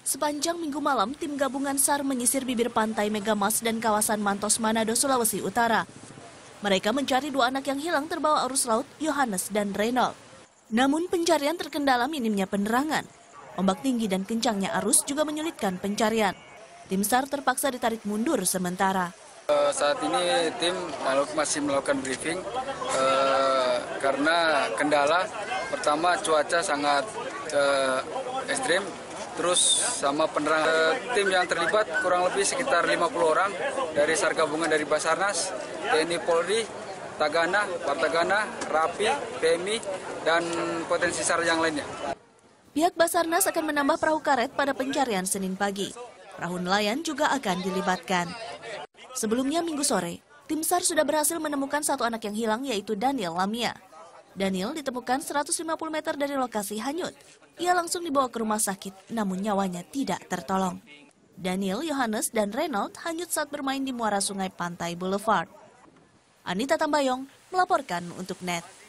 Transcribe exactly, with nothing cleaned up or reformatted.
Sepanjang minggu malam, tim gabungan SAR menyisir bibir pantai Megamas dan kawasan Mantos, Manado, Sulawesi Utara. Mereka mencari dua anak yang hilang terbawa arus laut, Yohanes dan Reynold. Namun pencarian terkendala minimnya penerangan. Ombak tinggi dan kencangnya arus juga menyulitkan pencarian. Tim SAR terpaksa ditarik mundur sementara. Uh, saat ini tim masih melakukan briefing uh, karena kendala. Pertama, cuaca sangat uh, ekstrim. Terus sama penerangan, tim yang terlibat kurang lebih sekitar lima puluh orang dari SAR gabungan dari Basarnas, T N I Polri, Tagana, Partagana, Rapi, P M I, dan potensi SAR yang lainnya. Pihak Basarnas akan menambah perahu karet pada pencarian Senin pagi. Perahu nelayan juga akan dilibatkan. Sebelumnya minggu sore, tim SAR sudah berhasil menemukan satu anak yang hilang yaitu Daniel Lamia. Daniel ditemukan seratus lima puluh meter dari lokasi hanyut. Ia langsung dibawa ke rumah sakit, namun nyawanya tidak tertolong. Daniel, Yohanes, dan Reynold hanyut saat bermain di muara sungai Pantai Boulevard. Anita Tambayong melaporkan untuk N E T.